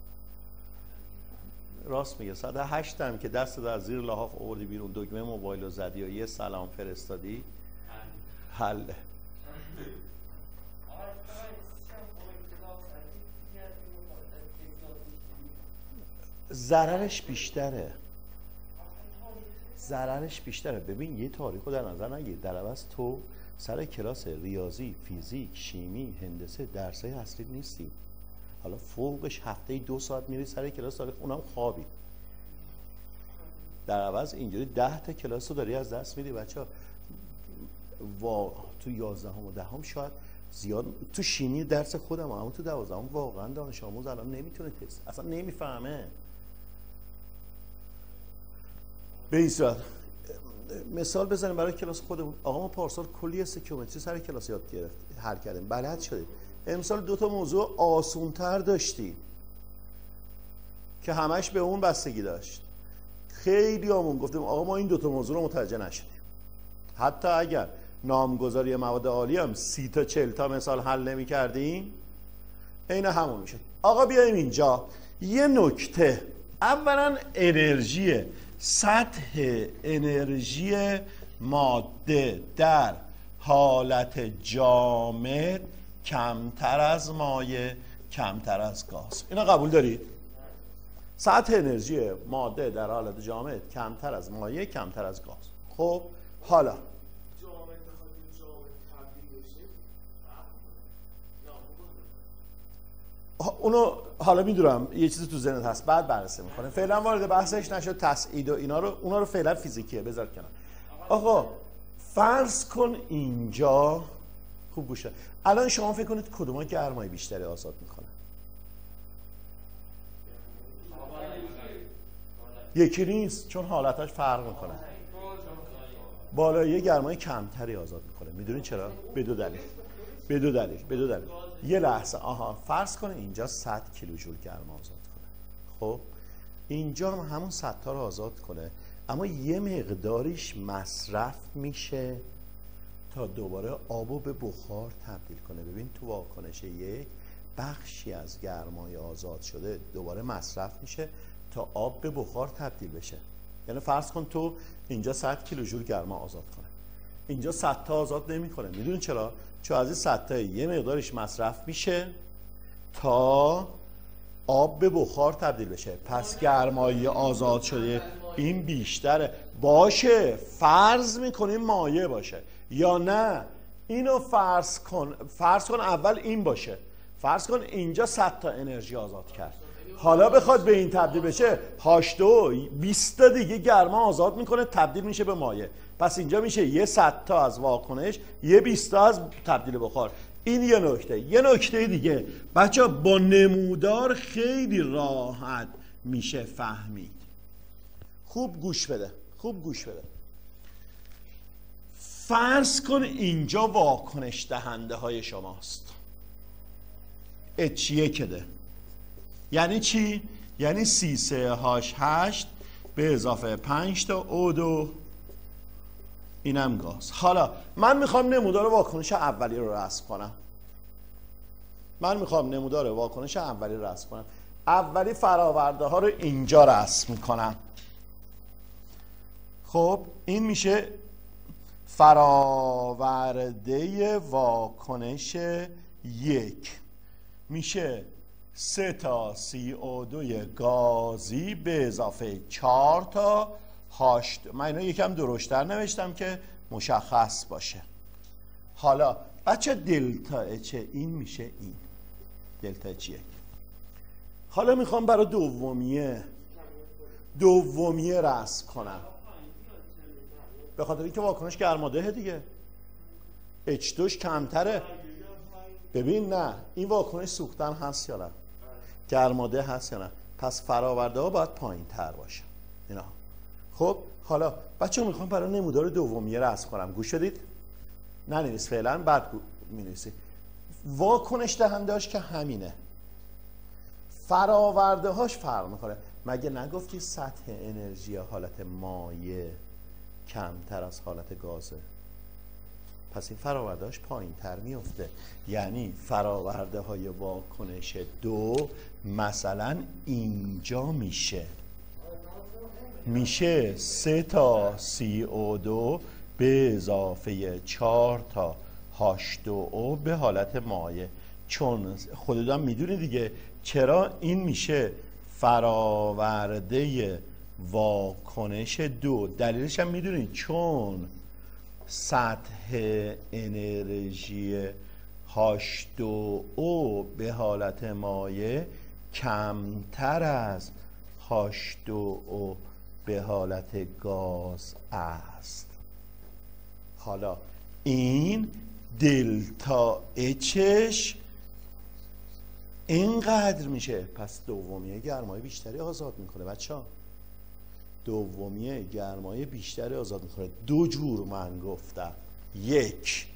راست میگه. ساعت 8 هم که دست در زیر لحاف آوردی بیرون، دکمه موبایل رو زدی و یه سلام فرستادی، حله. ضررش بیشتره. ضررش بیشتره. ببین یه تاریخ رو در نظر نگیر، در عوض تو سر کلاس ریاضی، فیزیک، شیمی، هندسه درسای اصلی نیستی، حالا فوقش هفته 2 ساعت میری سر کلاس تاریخ، اونم خوابی. در عوض اینجوری 10 تا کلاس رو داری از دست میدی. بچه‌ها تو 11 و 10 شاید زیاد، تو شیمی درس خودم، اما تو 12 واقعا دانش آموز الان نمیتونه تست، اصلا نمیفهمه. به این صورت مثال بزنیم برای کلاس خودمون. آقا ما پارسال کلی استیکیومتری سر کلاس یاد گرفت، حل کردیم، بلد شدیم. امسال 2 تا موضوع آسون‌تر داشتیم که همش به اون بستگی داشت. خیلی همون گفتیم آقا ما این 2 تا موضوع رو متوجه نشدیم. حتی اگر نامگذاری مواد عالی هم 30 تا 40 تا مثال حل نمی کردیم، عین همون میشه. آقا بیایم اینجا یه نکته. اولا انرژی، سطح انرژی ماده در حالت جامد کمتر از مایع، کمتر از گاز. اینا قبول دارید؟ سطح انرژی ماده در حالت جامد کمتر از مایع، کمتر از گاز. خب حالا اونو حالا میدونم یه چیزی تو ذهنت هست، بعد بررسی میکنه، فعلا وارد بحثش نشد. تسعید و اونا رو فعلا فیزیکیه، بذار کنار. آقا فرض کن اینجا، خوب گوش کن، الان شما فکر کنید کدوما گرمای بیشتری آزاد میکنه؟ یکی نیست، چون حالتاش فرق میکنه. بالایی گرمای کمتری آزاد میکنه. میدونید چرا؟ به دو دلیل. یه لحظه، فرض کنه اینجا 100 کیلوجول گرما آزاد کنه. خب اینجا هم همون 100 تا رو آزاد کنه، اما یه مقداریش مصرف میشه تا دوباره آبو به بخار تبدیل کنه. ببین تو واکنش یک بخشی از گرمای آزاد شده دوباره مصرف میشه تا آب به بخار تبدیل بشه. یعنی فرض کن تو اینجا 100 کیلوجول گرما آزاد کنه، اینجا 100 تا آزاد نمیکنه. میدونین چرا؟ چون از این 100 تا یه مقدارش مصرف میشه تا آب به بخار تبدیل بشه. پس گرمای آزاد شده این بیشتره. باشه فرض میکنیم مایع باشه یا نه؟ اینو فرض کن اول این باشه. فرض کن اینجا 100 تا انرژی آزاد کرد، حالا بخواد به این تبدیل بشه، H2 20 تا دیگه گرما آزاد میکنه، تبدیل میشه به مایع. پس اینجا میشه یه 100 تا از واکنش، یه 20 تا از تبدیل بخار. این یه نکته. یه نکته دیگه بچه با نمودار خیلی راحت میشه فهمید. خوب گوش بده. فرض کن اینجا واکنش دهنده های شماست، H1 ده. یعنی چی؟ یعنی C3H8 به اضافه 5 تا O2، اینم گاز. حالا من میخوام نمودار واکنش اولی رو رسم کنم. اولی فراورده ها رو اینجا رسم میکنم. خب این میشه فراورده واکنش 1، میشه 3 تا CO2 گازی به اضافه 4 تا H2. من اینو یکم درشتر نوشتم که مشخص باشه. حالا بچه دلتا H این میشه این دلتا H1. حالا میخوام برای دومیه رسم کنم، به خاطر اینکه واکنش گرمادهه دیگه، H2 کمتره. ببین نه، این واکنش سوختن هست یا نه؟ گرماده هست یا نه؟ پس فراورده ها باید پایین تر باشه اینا. خب حالا بچه میخوام برای نمودار دومیه رسم کنم. گوش شدید؟ ننویس فعلا، بعد مینویسی. واکنش دهندهاش که همینه، فراورده هاش فرق میکنه. مگه نگفتی سطح انرژی حالت مایع کمتر از حالت گازه؟ پس این فراورده هاش پایین تر میفته. یعنی فراورده های واکنش 2 مثلا اینجا میشه 3 تا CO2 به اضافه 4 تا H2O به حالت مایع. چون خودتون میدونی دیگه چرا این میشه فراورده واکنش 2. دلیلش هم میدونید چون سطح انرژی H2O به حالت مایع کمتر از H2O به حالت گاز است. حالا این دلتا اچش اینقدر میشه، پس دومیه گرمای بیشتری آزاد میکنه. بچه ها دومیه گرمای بیشتری آزاد میکنه. دو جور من گفتم. یک،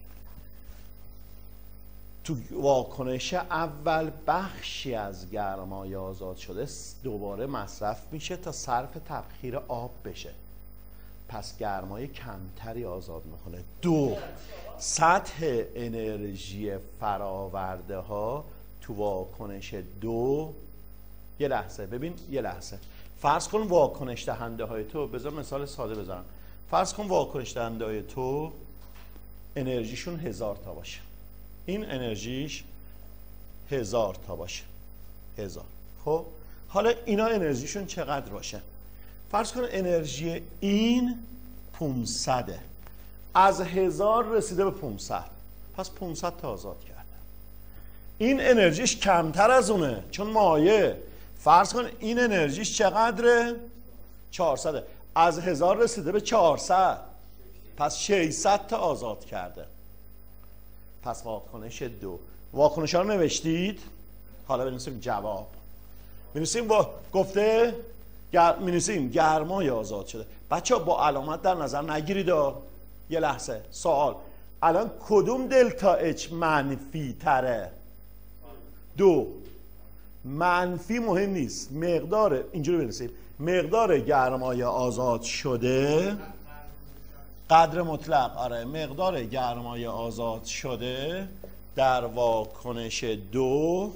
تو واکنش اول بخشی از گرمای آزاد شده دوباره مصرف میشه تا صرف تبخیر آب بشه، پس گرمای کمتری آزاد میکنه. دو، سطح انرژی فراورده ها تو واکنش 2. یه لحظه ببین، یه لحظه فرض کن واکنش دهنده های تو، بذار مثال ساده بذارم، فرض کن واکنش دهنده های تو انرژیشون 1000 تا باشه، این انرژیش 1000 تا باشه، 1000. خب حالا اینا انرژیشون چقدر باشه؟ فرض کن انرژی این 500، از 1000 رسیده به 500، پس 500 تا آزاد کرده. این انرژیش کمتر از اونه چون مایع. فرض کن این انرژیش چقدره؟ 400، از 1000 رسیده به 400، پس 600 تا آزاد کرده. پس واکنش 2. واکنش ها رو نوشتید؟ حالا بنویسیم جواب. بنویسیم گفته بنویسیم گرمای آزاد شده. بچه ها با علامت در نظر نگیرید. یه لحظه سوال، الان کدوم دلتا اچ منفی تره؟ 2. منفی مهم نیست، مقدار، اینجوری بنویسیم مقدار گرمای آزاد شده قدر مطلق. آره، مقدار گرمای آزاد شده در واکنش 2،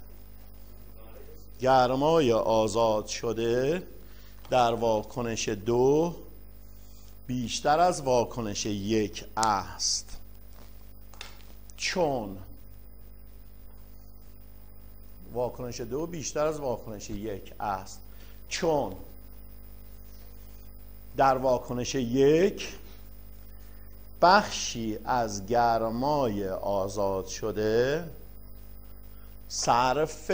گرمای آزاد شده در واکنش 2 بیشتر از واکنش 1 است، چون واکنش 2 بیشتر از واکنش 1 است، چون در واکنش 1 بخشی از گرمای آزاد شده صرف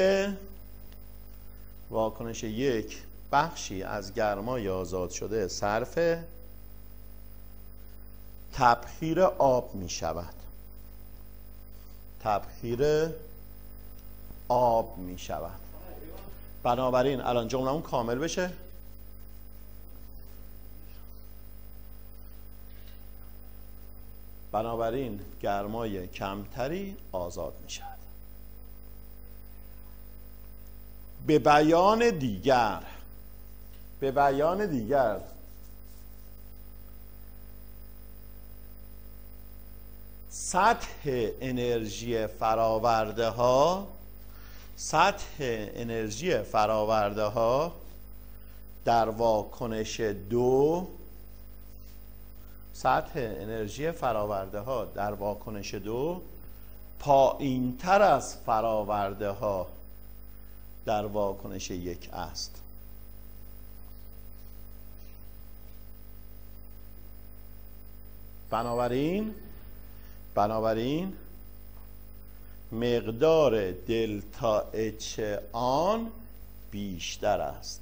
واکنش 1 بخشی از گرمای آزاد شده صرف تبخیر آب می شود. تبخیر آب می شود. بنابراین الان جمله‌مون کامل بشه. بنابراین گرمای کمتری آزاد می شود. به بیان دیگر سطح انرژی فراورده ها در واکنش 2 پایین تر از فراورده ها در واکنش 1 است. بنابراین مقدار دلتا اچ آن بیشتر است.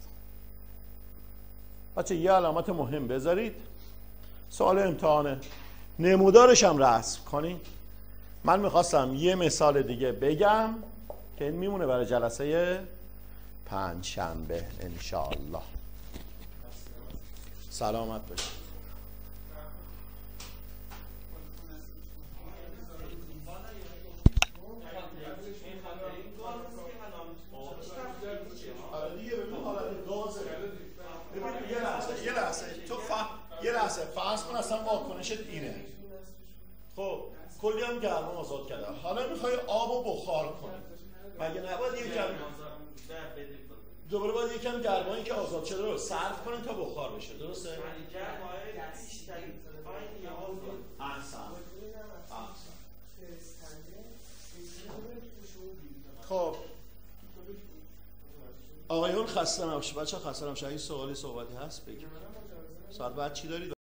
بچه یه علامت مهم بذارید، سوال امتحانه، نمودارش هم رسم کنید. من میخواستم یه مثال دیگه بگم که این میمونه برای جلسه پنجشنبه انشاءالله. سلامت باشید. یه لحظه فرض کن اصلا واکنشت اینه، خب کلی هم گرما آزاد کرده، حالا میخوای آب و بخار کنی، مگه نباید یکم دوباره باید یکم گرمایی که آزاد شده رو صرف کنیم تا بخار بشه، درسته؟ خب آقایون خسته نباشه، بچه خسته نباشه. اگه سوالی صحبتی هست بگید. ساعت بعد چی دارید؟